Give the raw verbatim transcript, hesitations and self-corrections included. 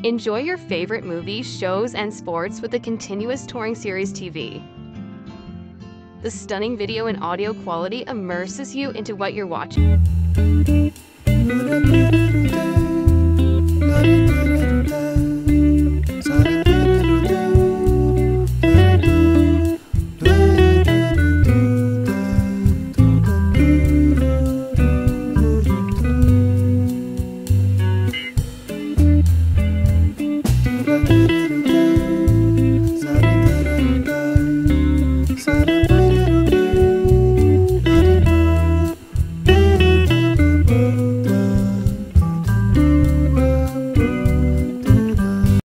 Enjoy your favorite movies, shows, and sports with the Continuous Touring Series T V. The stunning video and audio quality immerses you into what you're watching.